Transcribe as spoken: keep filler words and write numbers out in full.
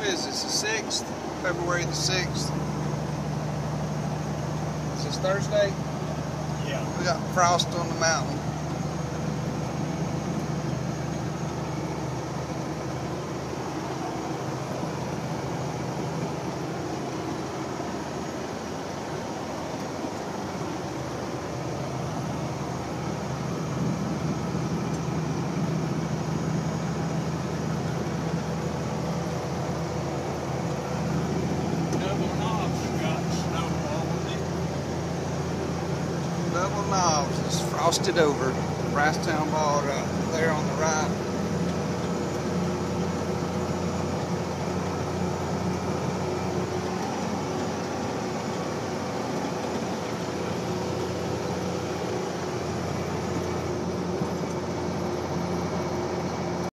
What is this, the sixth? February the sixth. Is this Thursday? Yeah. We got frost on the mountain. Double knobs have got snow all of it. Double knobs is frosted over. Brasstown Ball right there on the right.